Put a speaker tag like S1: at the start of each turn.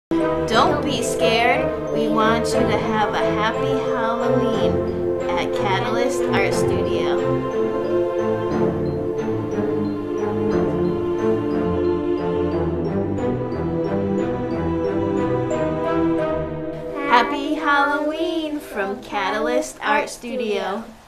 S1: Don't be scared. We want you to have a happy Halloween at Catalyst Art Studio. Happy Halloween from Catalyst Art Studio.